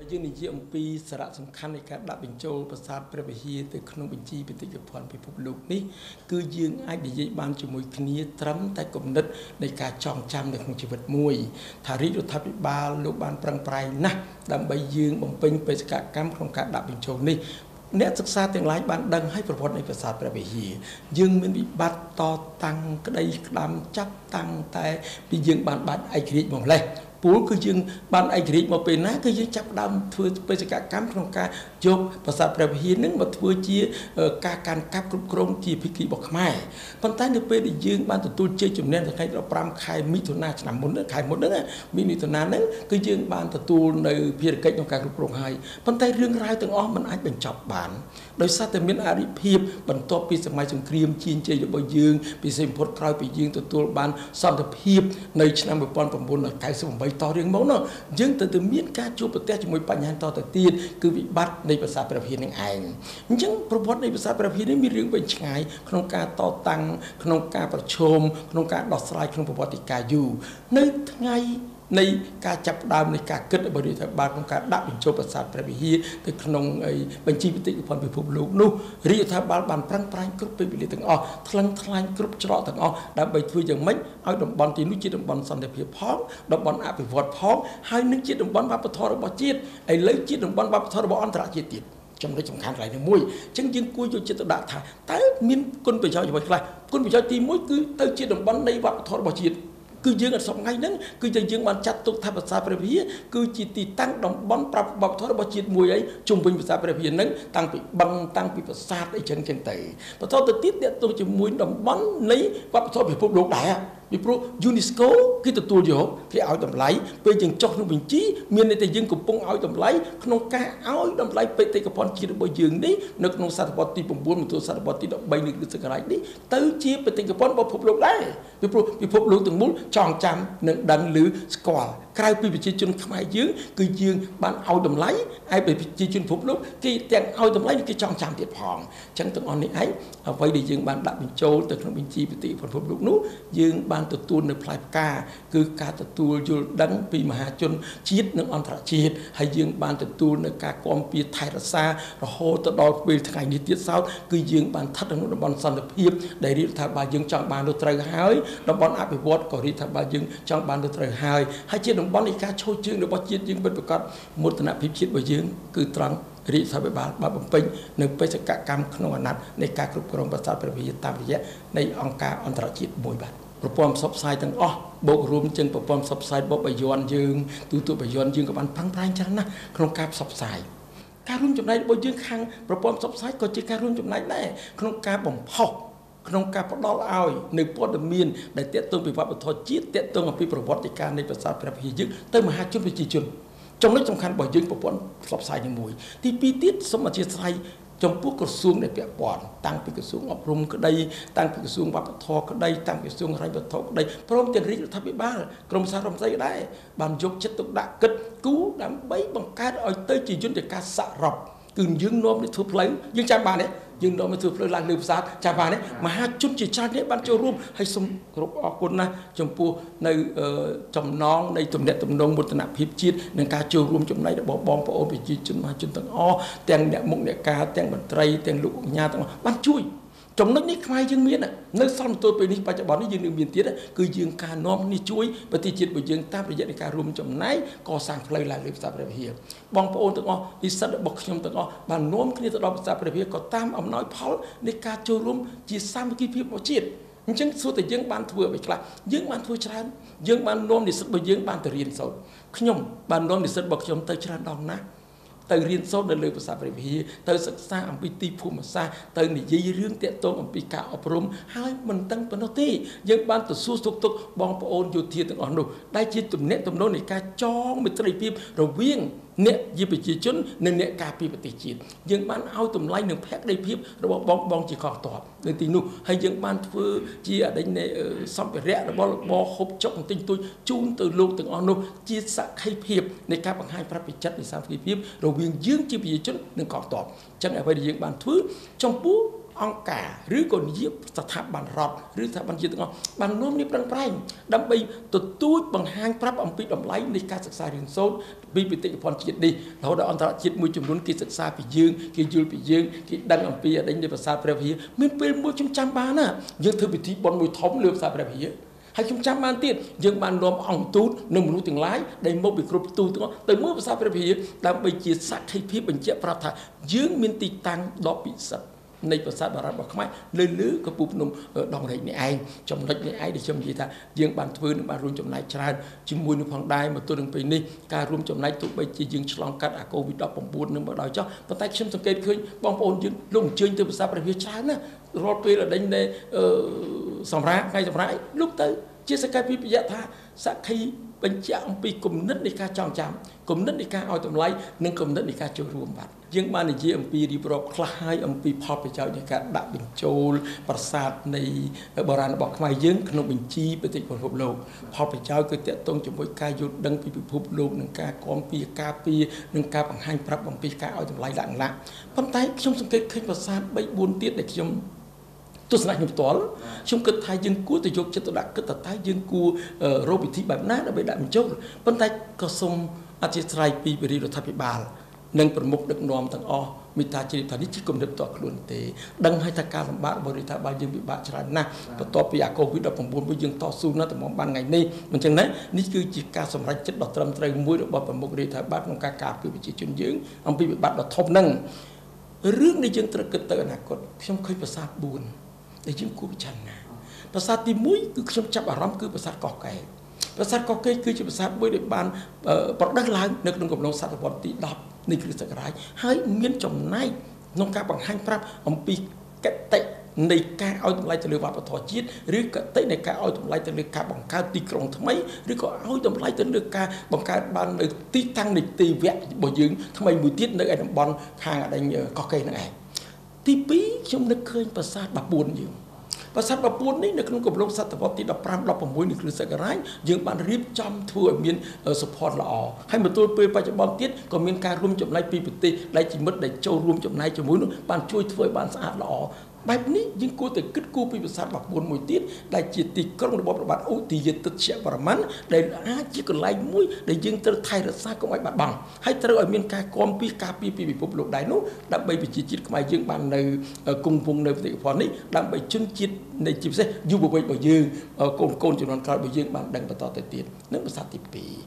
dương này dương pi sạ sầm khăn này các đặc bình châuประสาท ព្រះវិហារ từ ក្នុងបញ្ជីបេតិកភណ្ឌពិភពលោកនេះគឺយើងអាចនិយាយបានជាមួយគ្នាត្រឹមតែគំនិតនៃការចងចាំនៅក្នុងជីវិតមួយថារាជរដ្ឋាភិបាលលោកបានប្រឹងប្រែងណាស់ដើម្បីយើងបំពេញបេសកកម្មក្នុងការដាក់បញ្ចូលនេះអ្នកសិក្សាទាំងឡាយបានដឹងឲ្យប្រវត្តិនៃប្រាសាទព្រះវិហារយើងមានវិបត្តិតតាំងក្តីក្តាំចាប់តាំងតែពីយើងបានបាត់ឯករាជ្យមកម្លេះពូលគឺយើងបានឯករាជ្យមកពេលណាគឺយើងចាប់ដើមធ្វើបេសកកម្មក្នុងការយកប្រាសាទព្រះវិហារនឹងមកធ្វើជាការកាន់កាប់គ្រប់គ្រងជាភិក្ខុរបស់ខ្មែរប៉ុន្តែនៅពេលដែលយើងបានទទួលជ័យជំនះថ្ងៃ15ខែមិថុនាឆ្នាំមុនខែមុនហ្នឹងមិថុនាហ្នឹងគឺយើងបានទទួលនៅភារកិច្ចក្នុងការគ្រប់គ្រងហើយប៉ុន្តែរឿងរ៉ាវទាំងអស់มันអាចបញ្ចប់បានដោយសារតែមានអរិភាពបន្ទាប់ពីសម័យសង្គ្រាមជាជ័យរបស់យើងពីសេមពុតក្រោយពីយើងទទួលបានសន្តិភាពនៅឆ្នាំ1998តរៀងមកនោះយើងទៅមានការជួបប្រទះជាមួយបញ្ហាតទៅទៀតគឺវិបត្តិនៃប្រាសាទព្រះវិហារនឹងឯងអញ្ចឹងប្រវត្តិនៃប្រាសាទព្រះវិហារនេះមានរឿងវែងឆ្ងាយក្នុងការតតាំងក្នុងការប្រជុំក្នុងការដោះស្រាយក្នុងប្រវត្តិការយូរនៅថ្ងៃនៃការចាប់ផ្ដើមនៃការគិតរបស់រដ្ឋាភិបាលក្នុងការដាក់បញ្ចូលប្រាសាទព្រះវិហារទៅក្នុងបញ្ជីបេតិកភណ្ឌពិភពលោកនោះរដ្ឋាភិបាលបានប្រឹងប្រែងគ្រប់ពេលវេលាទាំងអស់ថ្លឹងថ្លែងគ្រប់ច្រកទាំងអស់ដើម្បីធ្វើយ៉ាងម៉េចឲ្យតំបន់ទីនោះជាតំបន់សន្តិភាពផងតំបន់អភិវឌ្ឍផងហើយនឹងជាតំបន់វប្បធម៌របស់ជាតិឥឡូវជាតំបន់វប្បធម៌របស់អន្តរជាតិទៀតចំណុចសំខាន់កន្លែងនេះមួយអញ្ចឹងយើងគួរយកចិត្តទុកដាក់ថាតើមានគុណប្រយោជន៍អ្វីខ្លះគុណប្រយោជន៍ទី1គឺទៅជាតំបន់នៃវប្បធម៌របស់ជាតិគឺយើងអត់សពថ្ងៃហ្នឹងគឺយើងបានចាត់ទុកថាប្រាសាទព្រះវិហារគឺជាទីតាំងតំបន់ប្រាប់វប្បធម៌របស់ជាតិមួយអីជុំវិញប្រាសាទព្រះវិហារហ្នឹងតាំងពីបឹងតាំងពីប្រាសាទអីចឹងទៅបន្តទៅទៀតតទៅជាមួយតំបន់នៃវប្បធម៌ពិភពលោកដែរពីព្រោះ UNESCO គេទទួលយកគេឲ្យតម្លៃពេលយើងចុះក្នុងបញ្ជីមានន័យថាយើងកំពុងឲ្យតម្លៃក្នុងការឲ្យតម្លៃបេតិកភណ្ឌជាតិរបស់យើងនេះនៅក្នុងសតវត្សទី9មកទល់សតវត្សទី13នៃគ្រិស្តសករាជនេះទៅជាបេតិកភណ្ឌរបស់ពិភពលោកដែរពីព្រោះពិភពលោកទាំងមូលចងចាំនិងដឹងឮស្គាល់ក្រៅពីប្រជាជនខ្មែរយើងគឺយើងបានឲ្យតម្លៃឲ្យប្រជាជនពិភពលោកគេទាំងឲ្យតម្លៃនិងគេចងចាំទៀតផងអញ្ចឹងទាំងអស់នេះឯងអ្វីដែលយើងបានដាក់បញ្ចូលទៅក្នុងបញ្ជីបេតិកភណ្ឌពិភពលោកនោះយើងបានទទួលនៅផ្លែផ្កាគឺការទទួលយល់ដឹងពីមហាជនជាតិនិងអន្តរជាតិហើយយើងបានទទួលនៅការគាំពៀថែរក្សារហូតទៅដល់ពេលថ្ងៃនេះទៀតសោតគឺយើងបានស្ថិតក្នុងតំបន់សន្តិភាពដែលរដ្ឋាភិបាលយើងចង់បានទៅត្រូវហើយតំបន់អភិវឌ្ឍក៏រដ្ឋាភិបាលយើងចង់បានទៅត្រូវហើយជាតំបន់នៃការឈោះជើងរបស់ជាតិយើងពិតប្រាកដមោទនភាពជាតិរបស់យើងគឺត្រង់រដ្ឋាភិបាលបានបំពេញនៅបេសកកម្មក្នុងអាណត្តិនៃការគ្រប់គ្រងប្រាសាទព្រះវិហារតាមរយៈនៃអង្គការអន្តរជាតិមួយបាទប្រព័ន្ធផ្សព្វផ្សាយទាំងអស់បូករួមទាំងប្រព័ន្ធផ្សព្វផ្សាយរបស់បាយ័នយើងទូទៅបាយ័នយើងក៏បានប្រឹងប្រែងច្រើនណាស់ក្នុងការផ្សព្វផ្សាយការរួមចំណែករបស់យើងខាងប្រព័ន្ធផ្សព្វផ្សាយក៏ជាការរួមចំណែកដែរក្នុងការបំផុសក្នុងការផ្ដល់ឲ្យនៅព័ត៌មានដែលទាក់ទងពីវប្បធម៌ជាតិទាក់ទងអំពីប្រវត្តិការនៃប្រាសាទព្រះវិហារយើងទៅមហាជនប្រជាជនចំណុចសំខាន់របស់យើងប្រព័ន្ធផ្សព្វផ្សាយនេះមួយទី2ទៀតសូមអធិស្ឋានចំពោះក្រសួងដែលពាក់ព័ន្ធតាំងពីក្រសួងអប់រំក្តីតាំងពីក្រសួងវប្បធម៌ក្តីតាំងពីក្រសួងហិរញ្ញវត្ថុក្តីព្រមទាំងរាជរដ្ឋាភិបាលក្រមសាររដ្ឋមន្ត្រីក៏ដែរបានយកចិត្តទុកដាក់គិតគូរដើម្បីបង្កើតឲ្យទៅជាយន្តការសរុបគឺយើងនាំទៅធ្វើផ្លូវយើងចាំបានទេយើងនាំទៅធ្វើផ្លូវឡើងលើប្រាសាទចាំបានទេមហាជនជាច្រើននេះបានចូលរួមហើយសូមគោរពអរគុណណាស់ចំពោះនៅចំណងនៃទំនាក់ទំនងមោទនភាពជាតិនិងការចូលរួមចំណែករបស់បងប្អូនប្រជាជនមហាជនទាំងអស់ទាំងអ្នកមុខអ្នកការទាំងមន្ត្រីទាំងលោកកញ្ញាទាំងអស់បានជួយចំណុចនេះខ្មែរយើងមាននៅសល់ទៅពេលនេះបច្ចុប្បន្ននេះយើងនឹងមានទៀតគឺយើងការនាំនេះជួយប្រទេសជាតិរបស់យើងតាមរយៈនៃការរួមចំណែកកសាងផ្លូវឡើងលើប្រាសាទព្រះវិហារបងប្អូនទាំងអស់និស្សិតរបស់ខ្ញុំទាំងអស់បាននាំគ្នាទៅដល់ប្រាសាទព្រះវិហារក៏តាមអំណោយផលនៃការចូលរួមជាសាមគ្គីភាពរបស់ជាតិអញ្ចឹងសួរតែយើងបានធ្វើអ្វីខ្លះយើងបានធ្វើច្រើនយើងបាននាំនិស្សិតរបស់យើងបានទៅរៀនសូត្រខ្ញុំបាននាំនិស្សិតរបស់ខ្ញុំទៅច្រើនដងណាស់ទៅរៀនសូត្រនៅលើប្រាសាទព្រះវិហារទៅសិក្សាអំពីទីភូមិសាស្ត្រទៅនិយាយរឿងតាក់ទងអំពីការអប់រំហើយមិនទាំងប៉ុណ្ណោះទេយើងបានទៅសួរសុខទុក្ខបងប្អូនយោធាទាំងអស់នោះដែលជាទំនាក់ទំនងនៃការចងមេត្រីភាពរវាងអ្នកជាប្រជាជននិងអ្នកការពារប្រទេសជាតិយើងបានឲ្យតម្លៃនឹងភក្ដីភាពរបស់បងជាកងទ័ពនៅទីនោះហើយយើងបានធ្វើជាអតីតនៃសម្ភារៈរបស់របរហូបចុកបន្តិចតួចជូនទៅលោកទាំងអស់នោះជាសក្ខីភាពនៃការបង្ហាញប្រាប់ពីចិត្តនៃសាមគ្គីភាពរវាងយើងជាប្រជាជននិងកងទ័ពអញ្ចឹងអ្វីដែលយើងបានធ្វើចំពោះអង្គការឬក៏និយាយស្ថាប័នរដ្ឋឬស្ថាប័នជាតិទាំងអស់បាននាំនេះប្រឹងប្រែងដើម្បីទទួលបង្ហាញប្រាប់អំពីតម្លៃនៃការសិក្សារៀនសូត្រពីបេតិកភណ្ឌជាតិនេះរហូតដល់អន្តរជាតិមួយចំនួនគេសិក្សាពីយើងគេយល់ពីយើងគេដឹងអំពីអតីតនៃប្រាសាទព្រះវិហារមានពេលមួយខ្ញុំចាំបានណាយើងធ្វើពិធីបុណ្យមួយធំលើប្រាសាទព្រះវិហារហើយខ្ញុំចាំបានទៀតយើងបាននាំអង្គទូតនិងមនុស្សទាំងឡាយដែលមកពីគ្រប់ទូទាំងអស់ទៅមើលប្រាសាទព្រះវិហារដើម្បីជាសក្ខីភាពបញ្ជាក់ប្រាប់ថាយើងមានទីតាំងដ៏ពិសិដ្ឋនៃប្រាសាទបារាំងរបស់ខ្មែរលើកំពូលភ្នំដងរែកនេះឯងចំណុចនេះឯងដែលខ្ញុំនិយាយថាយើងបានធ្វើនិងបានរួមចំណែកច្រើនជាមួយនឹងផងដែរមកទល់នឹងពេលនេះការរួមចំណែកទោះបីជាយើងឆ្លងកាត់អា COVID-19 នឹងមកដល់ចោះប៉ុន្តែខ្ញុំសង្កេតឃើញបងប្អូនយើងលោកអញ្ជើញទៅប្រាសាទព្រះវិហារច្រើនណាស់រាល់ពេលដេញដែលសម្រាប់ថ្ងៃសម្រាប់លោកទៅជាសក្ខីភាពថាសក្ខីបញ្ជាក់អំពីគំនិតនៃការចងចាំគំនិតនៃការឲ្យតម្លៃនិងគំនិតនៃការចូលរួមបាទយើងបាននិយាយអំពីរៀបរាប់ខ្លះហើយអំពីផលប្រយោជន៍នៃការដាក់បញ្ចូលប្រាសាទនៃបុរាណរបស់ខ្មែរយើងក្នុងបញ្ជីបេតិកភណ្ឌពិភពលោកផលប្រយោជន៍គឺទាក់ទងជាមួយការយល់ដឹងពីពិភពលោកនិងការគាំពៀការពារនិងការបង្ហាញប្រាប់អំពីការឲ្យតម្លៃឡើងឡាក់ប៉ុន្តែខ្ញុំសង្កេតឃើញប្រាសាទ 3-4 ទៀតដែលខ្ញុំទស្សនៈខ្ញុំផ្ទាល់ខ្ញុំគិតថាយើងគួរទៅយកចិត្តទុកដាក់គិតថាតើយើងគួររកវិធីបែបណាដើម្បីដាក់បញ្ចូលប៉ុន្តែក៏សូមអធិស្ឋានពីរាជរដ្ឋាភិបាលនិងប្រមុខដឹកនាំទាំងអស់មេត្តាជ្រាបថានេះជាគំនិតតខ្លួនទេដឹងហើយថាការលំបាករបស់រដ្ឋាភិបាលយើងពិបាកច្រើនណាស់បន្ទាប់ពីអា COVID-19 មួយយើងតស៊ូណាស់តែមកបានថ្ងៃនេះមិនចឹងណានេះគឺជាការសម្រេចចិត្តដ៏ត្រឹមត្រូវមួយរបស់ប្រមុខរដ្ឋាភិបាលក្នុងការការពារប្រជាជនយើងអំពីវិបត្តិដ៏ធំហ្នឹងរឿងនេះយើងត្រូវគិតទៅអនាគតខ្ញុំឃើញប្រាសាទ4ដែលយើងគួរពិចារណាប្រាសាទទី1គឺខ្ញុំចាប់អារម្មណ៍គឺប្រាសាទកោះកេរប្រាសាទកោះកេរគឺជាប្រាសាទមួយដែលបានប្រដៅឡើងនៅក្នុងកំឡុងសតវត្សទី10នៃគ្រិស្តសករាជហើយមានចំណែកក្នុងការបង្ហាញប្រាប់អំពីកតិនៃការឲ្យតម្លៃទៅលើវប្បធម៌ជាតិឬកតិនៃការឲ្យតម្លៃទៅលើការបង្កើតទីក្រុងថ្មីឬក៏ឲ្យតម្លៃទៅលើការបង្កើតបាននៅទីតាំងនៃទីវគ្គរបស់យើងថ្មីមួយទៀតនៅឯតំបន់ខាងអដែងកោះកេរហ្នឹងឯងទី2ខ្ញុំនឹកឃើញប្រាសាទ14យើងប្រាសាទ14នេះនៅក្នុងកំឡុងសតវត្សទី15-16នៃគ្រិស្តសករាជយើងបានរៀបចំធ្វើឲ្យមានសុផតល្អហើយមកទល់ពេលបច្ចុប្បន្នទៀតក៏មានការរួមចំណែកពីប្រទេសដែលជាមិត្តដែលចូលរួមចំណែកជាមួយនោះបានជួយធ្វើឲ្យបានស្អាតល្អបែបនេះយើងគួរតែគិតគូរពីប្រាសាទ14មួយទៀតដែលជាទីក្រុងរបស់ព្រះបាទឧទយាទិត្យវរ្ម័នដែលអាចជាកន្លែងមួយដែលយើងត្រូវថែរក្សាកុំឲ្យបាត់បង់ហើយត្រូវឲ្យមានការគាំពារការពារពីពិភពលោកដែរនោះដើម្បីប្រជាជាតិខ្មែរយើងបាននៅគង់វង្សនៅបេតិកភណ្ឌនេះដើម្បីជនជាតិនៃជាពិសេសយុវវ័យរបស់យើងកូនជំនាន់ក្រោយរបស់យើងបានដឹងបន្តទៅទៀតនឹងប្រាសាទទី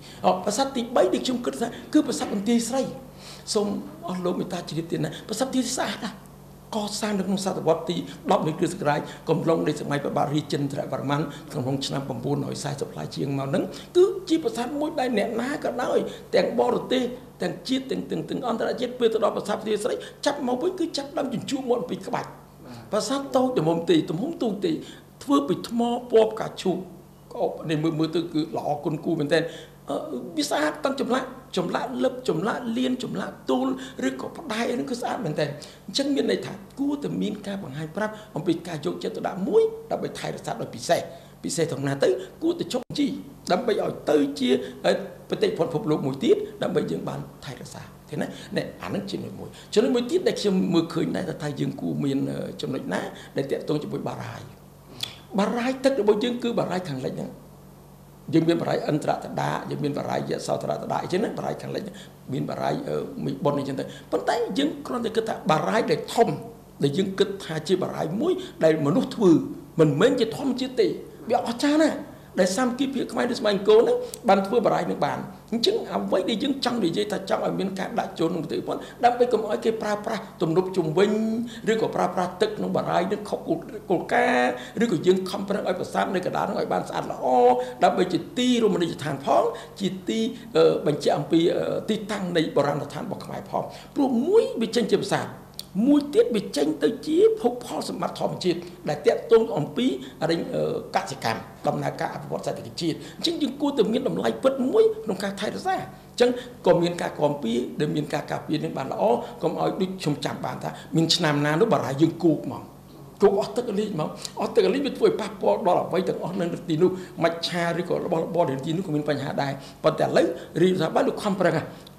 2ប្រាសាទទី3ដែលខ្ញុំគិតថាគឺប្រាសាទបន្ទាយស្រីសូមអស់លោកមេត្តាជ្រាបទៀតណាប្រាសាទទីស្អាតណាកសាងនៅក្នុងសតវត្សទី10នៃគ្រិស្តសករាជកំឡុងនៃសម័យព្រះបាទរាជេន្ទ្រវរ្ម័នក្នុងឆ្នាំ940ផ្លាយជាងមកហ្នឹងគឺជាប្រាសាទមួយដែលអ្នកណាក៏ដោយទាំងបរទេសទាំងជាតិទាំងអន្តរជាតិពេលទៅដល់ប្រាសាទផ្ទាយស្រីចាប់មកវិញគឺចាប់ដើមជញ្ជក់មកពីក្បាច់ប្រាសាទតូចទំហំទូទីធ្វើពីថ្មពណ៌ផ្កាឈូកនេះមើលទៅគឺល្អគុណគូមែនតើវាស្អាតទាំងចម្លាក់លឹបចម្លាក់លៀនចម្លាក់ទូលឬក៏ផ្ដែនឹងគឺស្អាតមែនតើអញ្ចឹងមានន័យថាគួរតែមានការបង្ហាញប្រាប់អំពីការយកចិត្តទុកដាក់មួយដើម្បីថែរក្សាដោយពិសេសត្រង់ណាទៅគួរតែចុះជីដើម្បីឲ្យទៅជាបេតិកភណ្ឌពិភពលោកមួយទៀតដើម្បីយើងបានថែរក្សាឃើញណានេះអានឹងជាមួយចំណុចមួយទៀតដែលខ្ញុំមើលឃើញដែរថាយើងគួរមានចំណុចណាដែលតាក់ទងជាមួយបារាយទឹករបស់យើងគឺបារាយខាងលិចហ្នឹងយើងមានបារាយអន្តរតដាយើងមានបារាយយសោតរតដាអញ្ចឹងណាបារាយខាងលិចមានបារាយមួយប៉ុនអញ្ចឹងទៅប៉ុន្តែយើងគ្រាន់តែគិតថាបារាយដែលធំដែលយើងគិតថាជាបារាយមួយដែលមនុស្សធ្វើមិនមែនជាធម្មជាតិទេវាអស្ចារ្យណាស់ដែលសាមគ្គីភាពខ្មែរដូចស្មៃអង្គរហ្នឹងបានធ្វើបារាយនឹងបានអញ្ចឹងអ្វីដែលយើងចង់និយាយថាចង់ឲ្យមានការដាក់ចូលក្នុងបេតិកភណ្ឌដើម្បីកុំឲ្យគេប្រើប្រាស់ទំនប់ជុំវិញឬក៏ប្រើប្រាស់ទឹកក្នុងបារាយនឹងខុសគោលការណ៍ឬក៏យើងខំប្រឹងឲ្យប្រាសាទនៅកណ្ដាលហ្នឹងឲ្យបានស្អាតល្អដើម្បីជាទីរមណីយដ្ឋានផងជាទីបញ្ជាក់អំពីទីតាំងនៃបុរាណដ្ឋានរបស់ខ្មែរផងព្រោះមួយវាចេញជាប្រាសាទមួយទៀតវាចេញទៅជាភោគផលសម្បត្តិធម្មជាតិដែលតាក់ទងអំពីកសិកម្មដំណើរការអភិវឌ្ឍសេដ្ឋកិច្ចជាតិអញ្ចឹងយើងគួរតែមានតម្លៃពិតមួយក្នុងការថែរក្សាអញ្ចឹងក៏មានការគាំពារដែលមានការការពារនឹងបានល្អកុំឲ្យដូចខ្ញុំចាំបានថាមានឆ្នាំណានោះបារាយយើងគូកមកគូកអស់ទឹកលីកមកអស់ទឹកលីកវាធ្វើឲ្យប៉ះពាល់ដល់អ្វីទាំងអស់នៅទីនោះមច្ឆាឬក៏របស់របរទីនោះក៏មានបញ្ហាដែរប៉ុន្តែឥឡូវរាជរដ្ឋាភិបាលលោកខំប្រឹង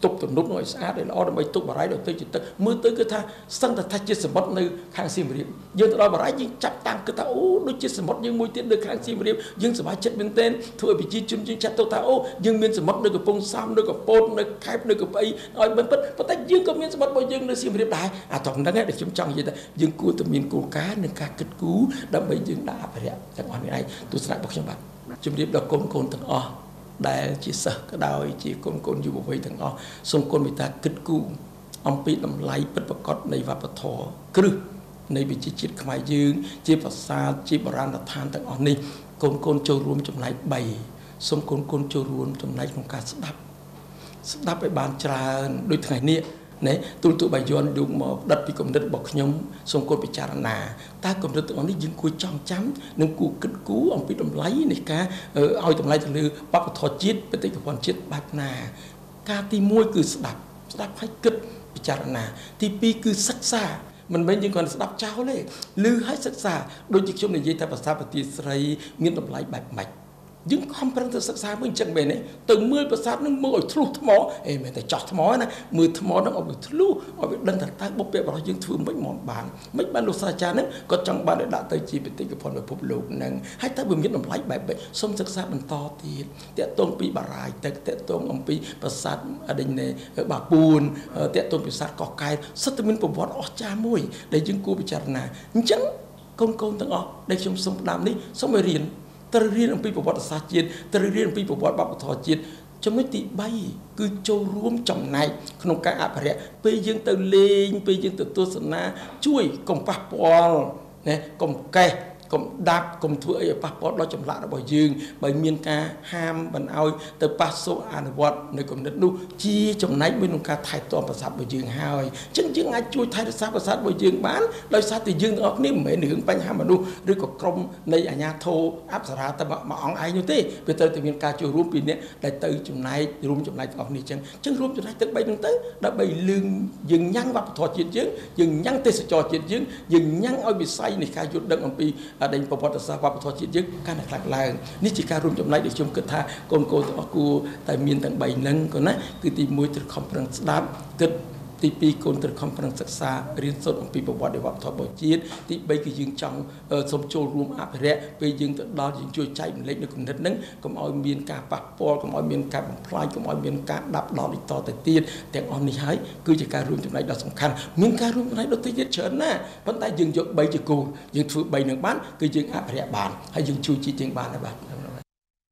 tục tụm nút nói xa để loដើម្បីtục bà rái đầu tư chỉ tức mưa tới cứ tha sân thật chia sẻ mất nơi khang sim riệp dương từ đó bà rái dương chắp tăng cứ ta ô đôi chia sẻ mất dương mùi tiết được khang sim riệp dương sẽ bài chất bên tên thua bị chi chung dương chặt tôi ta ô dương miên sẽ mất nơi cái phong sam nơi cái pôn nơi khép nơi cái bay nói bên bất bất tách dương có miên sẽ mất bao dương nơi sim riệp đại tổng đó nghe để chúng trong gì ta dương cua từ miên cua cá nơi cá kết cú đâm bay dương đã phải đấy chẳng hỏi này tôi sẽ bọc trong bạn chúng điệp đọc côn thằng o đại chỉ sợ cái đào chỉ côn dù bộ thằng o xong côn người ta kết cú ông bị làm lái bất bạc cọt này và bạc thọ cứ này bị chỉ khai dương chỉ bạc xa chỉ bạc ran là than thằng o này côn châu rùm trong này bày xong côn châu rùm trong này không cả đáp với bàn trà đôi ngày nè này tôi tụi bài dọn được một đất bị cầm đất bọc nhóm xong côn bị trà nà ta cầm đất tụi ông đi dừng cùi trong chấm nên cù kết cú ông bị đâm lấy này cá ao tụi lấy từ lư bắt thọ chết bị tích còn chết bạc nà ca ti môi cứ đáp hay kết bị trà nà ti pi cứ sắc xa mình bên những con đáp cháo lên lư hay sắc xa đôi chiếc chung này dây ta bát sa bát ti sray miên đâm lấy bạc mạch nhưng không phải sắc xa mình chẳng bền ấy từ 10% nó mưa thlu thấm mỏ em mình phải chọt thấm mỏ này mưa thấm mỏ nó ở bị thlu ở bị đâm thật tay bốc bẹ vào dương thường mấy bạn lục sa cha nữa có trong bạn đã tới chỉ bị tích cái phần về phục lục năng hay ta vừa biết làm lấy bài bẹ xong sắc xa mình to tiền tẹt tôn bị bà rải tẹt tôn ông bị bà sát ở đây này bà buồn tẹt tôn bị sát cỏ cay sát từ mình phục vót ở cha môi để dương cô bị chặt nà chẳng con thằng ọ đây trong sông đàm đi xong rồi riêngตระเรียนปีประวัติศาสตร์จีนตระเรียนปีประวัติบัพทอจีนจำไม่ติใบคือโจร่วมจำในขนมการอาภรณ์ไปยังเตลิงไปยังตัวสนาช่วยกรมปะปอลเนี่ยกรมแก่กรมดับกรมทั่วไอ้ปะปอลเราจำละเราบ่อยยืงใบเมียนกาห้ามบรรเอาแต่ปัสโซอานวัดในกรมนั้นดูจีจำในไม่ลงการถ่ายตัวภาษาบ่อยยืงหายจึงไอ้ช่วยถ่ายภาษาบ่อยยืงบ้านโดยสาติยืงออกนี่เหมือนหนึ่งปัญหามาดูหรือก็กรมในอาญาโทอับสราแต่มาอ่องไอ้อยู่ที่ไปเติมแต่เมียนกาช่วยร่วมปีนี้ได้เติมจำในร่วมจำในออกนี่จึงร่วมจำในตึกใบตึงตึ้งได้ใบลึงยึงยั่งวัดถอดจีนยึงยั่งเตสจอจีนยึงยั่งเอาไปใส่ในการหยุดดังอันปีได้ประวัติศาสตร์วัดถอดจีนยึงการหลักแรงนี่จีการร่วมจำในเด็กชมกระทาโกนตัวกูแต่เมียนต่างใบนั่งก็นะคือตีมวยตรึกคอมพลังสดับเกิดទី 2 កូនត្រូវខំប្រឹងសិក្សារៀនសូត្រអំពីប្រវត្តិវប្បធម៌របស់ជាតិទី 3 គឺយើងចង់សូមចូលរួមអភិរក្សពេលយើងទៅដល់យើងជួយចែកម្លែកនៅគំនិតហ្នឹងកុំឲ្យមានការប៉ះពាល់កុំឲ្យមានការបំផ្លាញកុំឲ្យមានការដាប់ដោតតទៅទៀតទាំងអស់នេះហើយគឺជាការរួមចំណែកដ៏សំខាន់មានការរួមចំណែកដទៃទៀតច្រើនណាស់ប៉ុន្តែយើងយក3ជាគោលយើងធ្វើ3នឹងបានគឺយើងអភិរក្សបានហើយយើងជួយជាតិយើងបានដែរបាទ